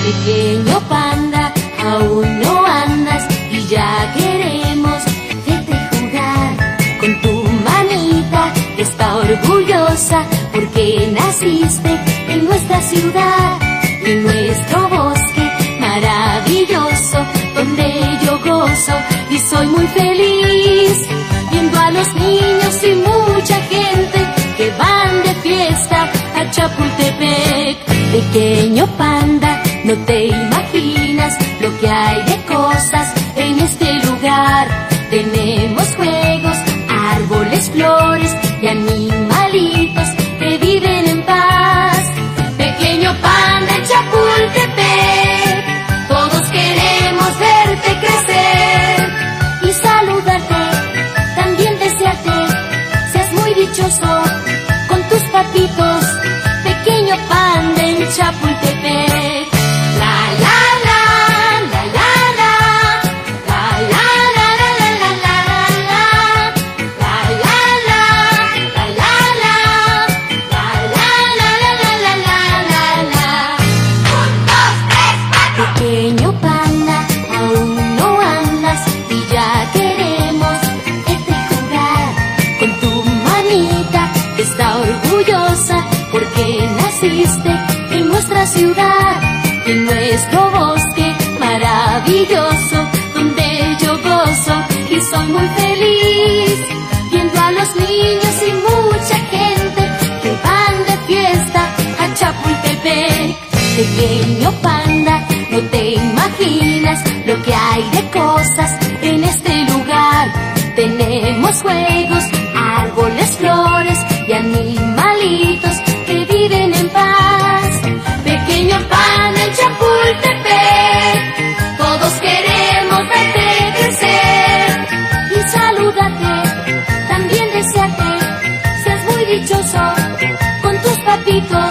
Pequeño panda, aún no andas y ya queremos verte jugar. Con tu manita que está orgullosa porque naciste en nuestra ciudad, en nuestro bosque maravilloso donde yo gozo y soy muy feliz, viendo a los niños y mucha gente que van de fiesta a Chapultepec. Pequeño panda, no te imaginas lo que hay de cosas en este lugar. Tenemos juegos, árboles, flores y animalitos que viven en paz. Pequeño panda en Chapultepec, todos queremos verte crecer y saludarte, también desearte seas muy dichoso con tus papitos. Pequeño panda en Chapultepec. La la la, la la la, la la la la la la la la, la la la, la la la, la la la la la la. Un, dos, tres, cuatro. Pequeño panda, aún no andas y ya queremos verte jugar. Con tu manita que está orgullosa porque naciste en nuestra ciudad, en nuestro bosque maravilloso donde yo gozo y soy muy feliz, viendo a los niños y mucha gente que van de fiesta a Chapultepec. Pequeño panda, no te imaginas lo que hay de cosas en este lugar. Tenemos juegos, árboles, flores y animalitos que viven en paz. Pequeño panda en Chapultepec, todos queremos verte crecer y saludarte, también desearte seas muy dichoso con tus papitos.